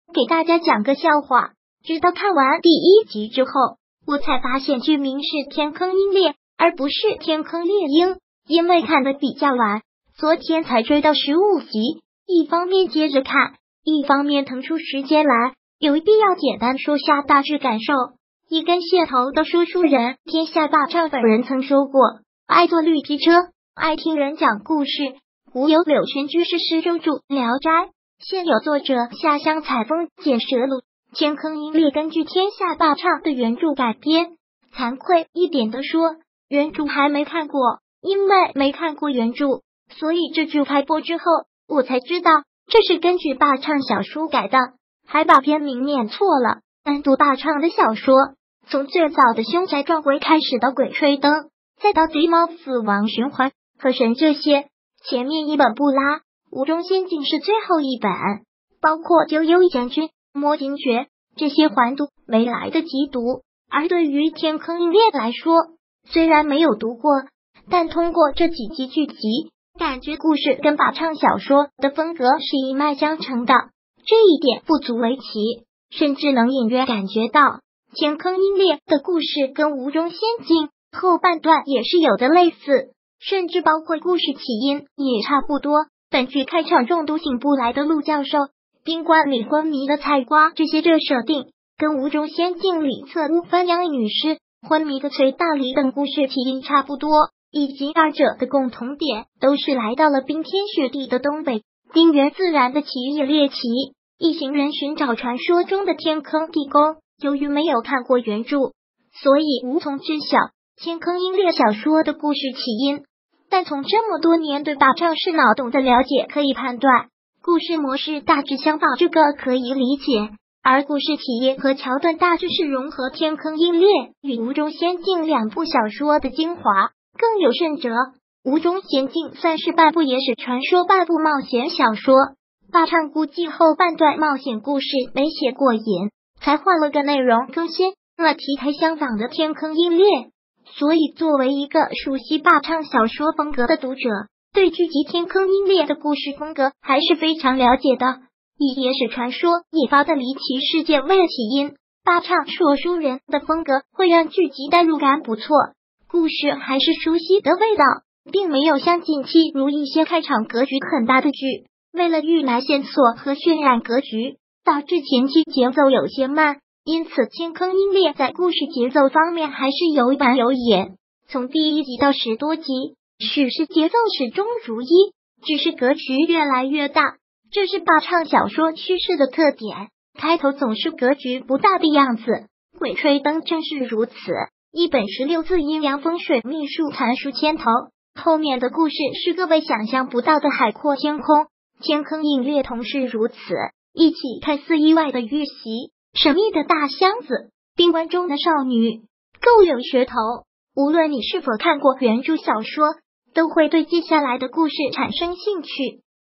给大家讲个笑话。直到看完第1集之后，我才发现剧名是天坑鹰猎，而不是天坑猎鹰。因为看得比较晚，昨天才追到15集，一方面接着看，一方面腾出时间来，有必要简单说下大致感受。一根线头的说书人，天下大唱本人曾说过，爱坐绿皮车，爱听人讲故事。古有柳泉居士诗中著《聊斋》，现有作者下乡采风捡蛇录。天坑鹰猎根据天下大唱的原著改编。惭愧一点的说，原著还没看过，因为没看过原著，所以这剧开播之后，我才知道这是根据大唱小说改的，还把片名念错了。单独大唱的小说，从最早的凶宅撞鬼开始到鬼吹灯，再到贼猫死亡循环和神这些，前面一本不拉，吴中仙境是最后一本，包括九幽将军、摸金诀这些还读没来得及读。而对于天坑鹰猎来说，虽然没有读过，但通过这几集剧集，感觉故事跟大唱小说的风格是一脉相承的，这一点不足为奇，甚至能隐约感觉到天坑鹰猎的故事跟吴中仙境后半段也是有的类似，甚至包括故事起因也差不多。本剧开场中毒醒不来的陆教授，宾馆里昏迷的菜瓜，这些设定跟吴中仙境里侧屋番杨女士昏迷的崔大理等故事起因差不多，以及二者的共同点都是来到了冰天雪地的东北，冰原自然的奇异猎奇。一行人寻找传说中的天坑地宫，由于没有看过原著，所以无从知晓天坑鹰猎小说的故事起因，但从这么多年对大唱是脑洞的了解可以判断，故事模式大致相仿，这个可以理解。而故事体验和桥段大致是融合天坑鹰猎与吴中仙境2部小说的精华。更有甚者，吴中仙境算是半部野史传说，半部冒险小说。大唱估计后半段冒险故事没写过瘾，才换了个内容更新了题材相仿的天坑鹰猎。所以作为一个熟悉大唱小说风格的读者，对剧集天坑鹰猎的故事风格还是非常了解的。以野史传说引发的离奇事件为了起因，大唱说书人的风格会让剧集代入感不错，故事还是熟悉的味道，并没有像近期如一些开场格局很大的剧，为了预埋线索和渲染格局，导致前期节奏有些慢。因此天坑鹰猎在故事节奏方面还是有板有眼，从第1集到10多集，叙事节奏始终如一，只是格局越来越大，这是大唱小说趋势的特点，开头总是格局不大的样子。鬼吹灯正是如此，一本16字阴阳风水秘术阐述牵头，后面的故事是各位想象不到的海阔天空。天坑鹰猎同是如此，一起看似意外的遇袭，神秘的大箱子，宾馆中的少女，够有噱头。无论你是否看过原著小说，都会对接下来的故事产生兴趣。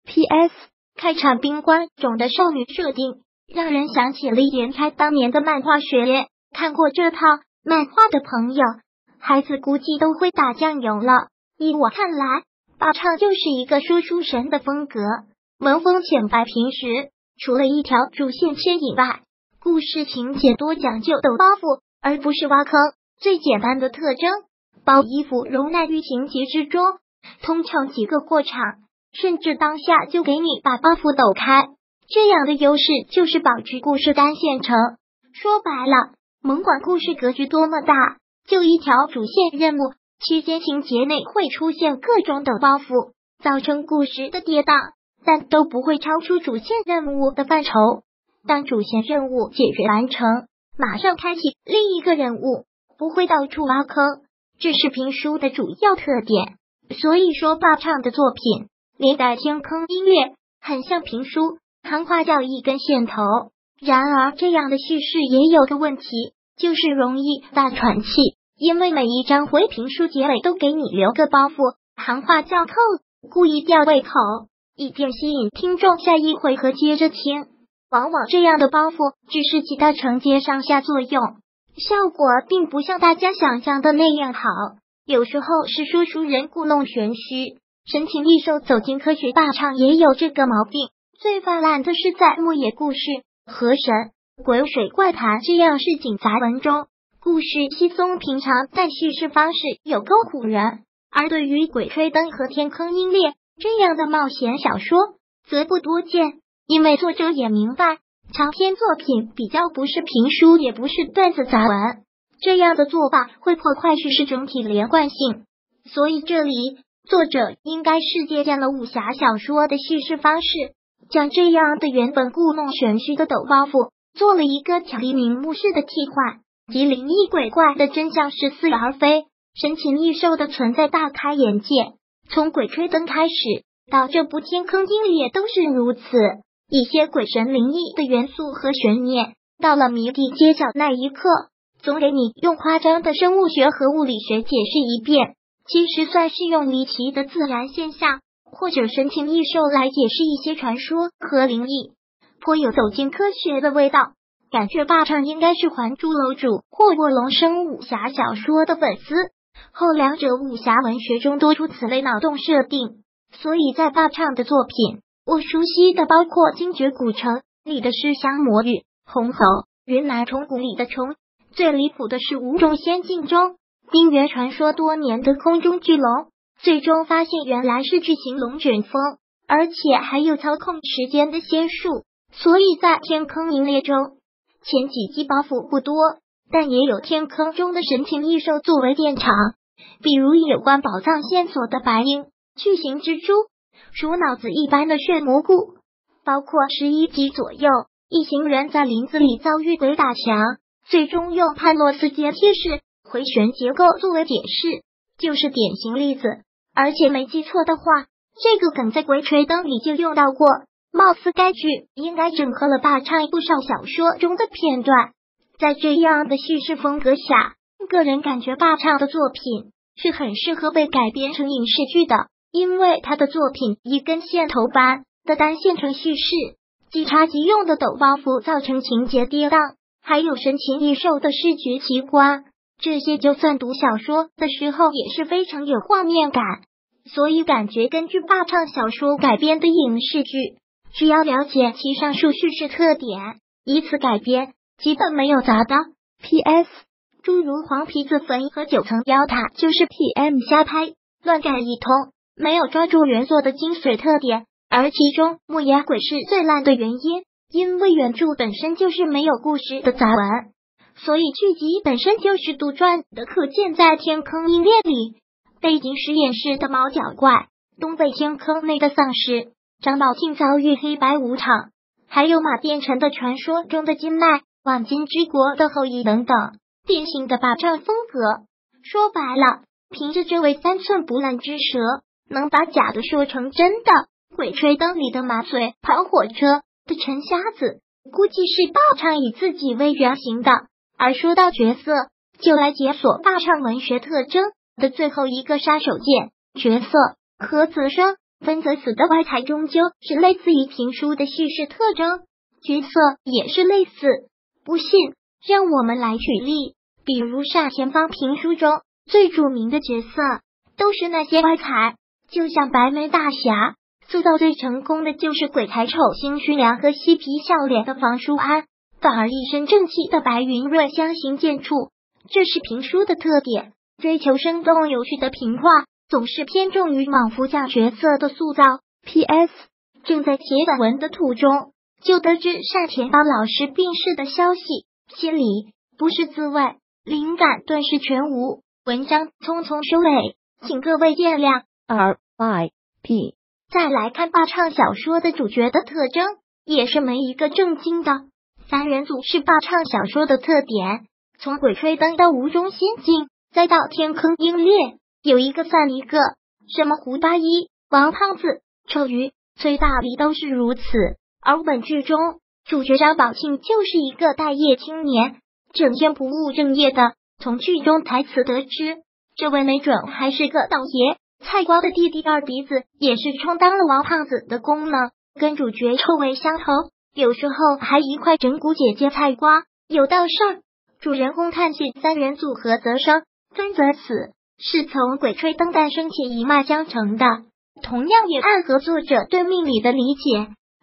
PS 开场宾馆中的少女设定让人想起了严开当年的漫画学，看过这套漫画的朋友，孩子估计都会打酱油了。依我看来，大唱就是一个说书神的风格，文风浅白平实，除了一条主线牵引外，故事情节多讲究抖包袱，而不是挖坑。最简单的特征，包衣服容纳于情节之中，通常几个过场，甚至当下就给你把包袱抖开。这样的优势就是保持故事单线程。说白了，甭管故事格局多么大，就一条主线任务，期间情节内会出现各种抖包袱，造成故事的跌宕，但都不会超出主线任务的范畴。当主线任务解决完成，马上开启另一个任务，不会到处挖坑，这是评书的主要特点。所以说大唱的作品连带天坑鹰猎很像评书，行话叫一根线头。然而这样的叙事也有个问题，就是容易大喘气，因为每一章回评书结尾都给你留个包袱，行话叫扣，故意吊胃口，以便吸引听众下一回合接着听。往往这样的包袱只是起到承接上下作用，效果并不像大家想象的那样好。有时候是说书人故弄玄虚，神情异兽走进科学。大唱也有这个毛病，最泛滥的是在牧野故事， 河神、鬼水怪谈这样市井杂文中，故事稀松平常，但叙事方式有够唬人。而对于鬼吹灯和天坑鹰猎这样的冒险小说，则不多见，因为作者也明白，长篇作品比较不是评书，也不是段子杂文，这样的做法会破坏叙事整体连贯性。所以这里作者应该是借鉴了武侠小说的叙事方式，将这样的原本故弄玄虚的抖包袱做了一个巧立名目式的替换，即灵异鬼怪的真相是似而非，神禽异兽的存在大开眼界。从鬼吹灯开始到这部天坑鹰猎都是如此，一些鬼神灵异的元素和悬念，到了谜底揭晓那一刻，总给你用夸张的生物学和物理学解释一遍，其实算是用离奇的自然现象或者神禽异兽来解释一些传说和灵异，颇有走进科学的味道。感觉霸唱应该是还珠楼主或卧龙生武侠小说的粉丝，后两者武侠文学中多出此类脑洞设定，所以在霸唱的作品，我熟悉的包括精绝古城里的尸香魔域、红猴、云南虫谷里的虫，最离谱的是五种仙境中冰原传说多年的空中巨龙，最终发现原来是巨型龙卷风，而且还有操控时间的仙术。所以在天坑鹰猎中，前几集包袱不多，但也有天坑中的神禽异兽作为垫场，比如有关宝藏线索的白鹰、巨型蜘蛛、鼠脑子一般的血蘑菇，包括11集左右，一行人在林子里遭遇鬼打墙，最终用潘洛斯阶梯式回旋结构作为解释，就是典型例子。而且没记错的话，这个梗在鬼吹灯里就用到过，貌似该剧应该整合了霸唱不少小说中的片段。在这样的叙事风格下，个人感觉霸唱的作品是很适合被改编成影视剧的，因为他的作品一根线头般的单线程叙事，即插即用的抖包袱造成情节跌宕，还有神禽异兽的视觉奇观，这些就算读小说的时候也是非常有画面感。所以感觉根据霸唱小说改编的影视剧，只要了解其上述叙事特点，以此改编基本没有砸的。 PS 诸如黄皮子坟和9层妖塔就是 PM 瞎拍乱改一通，没有抓住原作的精髓特点，而其中木野鬼是最烂的原因，因为原著本身就是没有故事的杂文，所以剧集本身就是杜撰的，可见在天坑鹰猎里，背景实验室的猫脚怪，东北天坑内的丧尸，张宝庆遭遇黑白无常，还有马变成的传说中的金麦、万金之国的后裔等等，典型的霸唱风格。说白了，凭着这位3寸不烂之舌，能把假的说成真的。鬼吹灯里的马嘴、跑火车的陈瞎子，估计是霸唱以自己为原型的。而说到角色，就来解锁霸唱文学特征的最后一个杀手锏，角色何则生分则死的外材终究是类似于评书的叙事特征，角色也是类似。不信，让我们来举例，比如单田芳评书中最著名的角色都是那些外材，就像白眉大侠，塑造最成功的就是鬼才丑星徐良和嬉皮笑脸的房书安，反而一身正气的白云润相形见绌，这是评书的特点。追求生动有趣的评话总是偏重于莽夫将角色的塑造。 PS 正在写本文的途中，就得知单田芳老师病逝的消息，心里不是滋味，灵感顿时全无，文章匆匆收尾，请各位见谅。 RIP。 再来看霸唱小说的主角的特征，也是没一个正经的。三人组是霸唱小说的特点，从鬼吹灯到吴中仙境，再到天坑鹰猎，有一个算一个，什么胡八一、王胖子、臭鱼、崔大力都是如此。而本剧中主角张宝庆就是一个待业青年，整天不务正业的。从剧中台词得知，这位没准还是个倒爷，菜瓜的弟弟二鼻子也是充当了王胖子的功能，跟主角臭味相投，有时候还一块整蛊姐姐菜瓜。有道事儿，主人公叹气三人组合则生分则死，是从鬼吹灯诞生起一脉相承的，同样也暗合作者对命理的理解。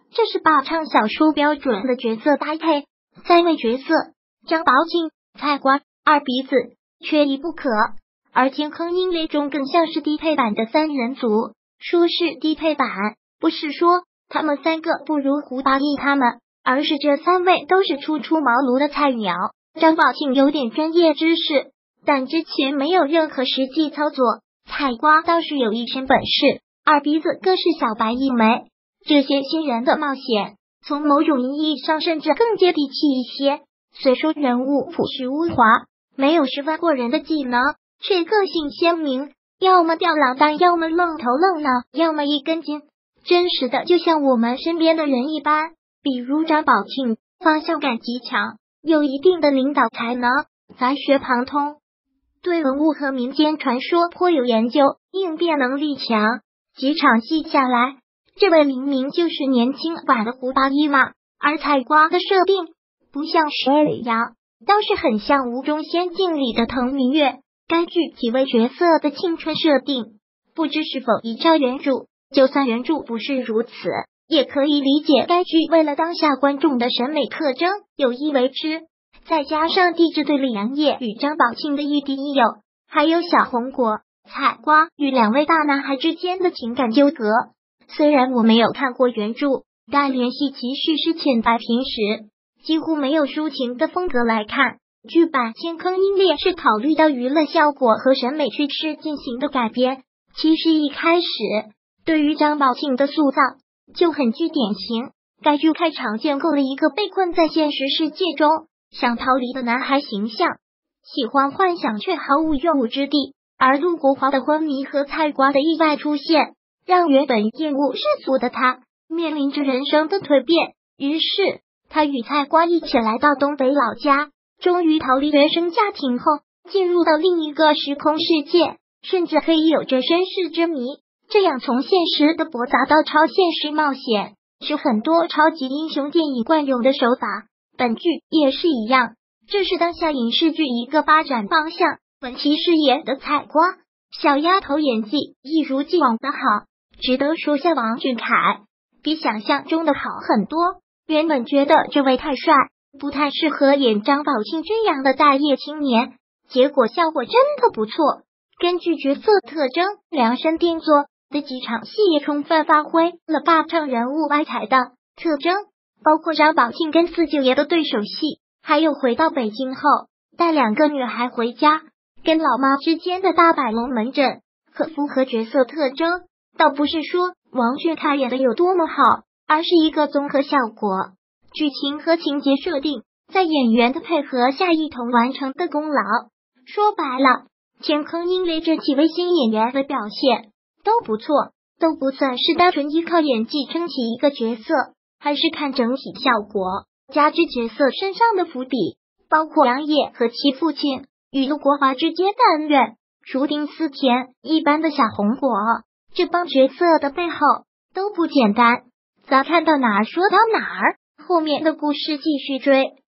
这是霸唱小说标准的角色搭配。三位角色张宝庆、菜瓜、二鼻子缺一不可，而天坑鹰猎中更像是低配版的三人组。说是低配版，不是说他们三个不如胡八一他们，而是这三位都是初出茅庐的菜鸟。张宝庆有点专业知识，但之前没有任何实际操作。菜瓜倒是有一身本事，二鼻子更是小白一枚。这些新人的冒险，从某种意义上甚至更接地气一些。虽说人物朴实无华，没有十分过人的技能，却个性鲜明，要么吊郎当，要么愣头愣脑，要么一根筋，真实的就像我们身边的人一般。比如张宝庆，方向感极强，有一定的领导才能，杂学旁通，对文物和民间传说颇有研究，应变能力强。几场戏下来，这位明明就是年轻版的胡八一嘛。而菜瓜的设定不像十二阳，倒是很像《吴中仙境》里的滕明月。该剧几位角色的青春设定，不知是否依照原著，就算原著不是如此，也可以理解该剧为了当下观众的审美特征有意为之。再加上地质队李阳烨与张宝庆的亦敌亦友，还有小红果、菜瓜与两位大男孩之间的情感纠葛。虽然我没有看过原著，但联系其叙事浅白平实，几乎没有抒情的风格来看，剧版《天坑鹰猎》是考虑到娱乐效果和审美趋势进行的改编。其实一开始对于张宝庆的塑造就很具典型，该剧开场建构了一个被困在现实世界中想逃离的男孩形象，喜欢幻想却毫无用武之地。而陆国华的昏迷和菜瓜的意外出现，让原本厌恶世俗的他面临着人生的蜕变。于是他与菜瓜一起来到东北老家，终于逃离原生家庭后，进入到另一个时空世界，甚至可以有着身世之谜。这样从现实的驳杂到超现实冒险，是很多超级英雄电影惯用的手法，本剧也是一样，这是当下影视剧一个发展方向。本期饰演的菜瓜小丫头演技一如既往的好，值得说下王俊凯比想象中的好很多。原本觉得这位太帅，不太适合演张宝庆这样的大业青年，结果效果真的不错。根据角色特征量身定做的几场戏也充分发挥了霸唱人物外彩的特征，包括张宝庆跟四舅爷的对手戏，还有回到北京后带两个女孩回家跟老妈之间的大摆龙门阵，很符合角色特征。倒不是说王俊凯演的有多么好，而是一个综合效果，剧情和情节设定在演员的配合下一同完成的功劳。说白了，天坑鹰猎这几位新演员的表现都不错，都不算是单纯依靠演技撑起一个角色，还是看整体效果，加之角色身上的伏笔，包括杨野和其父亲与陆国华之间的恩怨，注定似田一般的小红果，这帮角色的背后都不简单。咱看到哪儿说到哪儿，后面的故事继续追。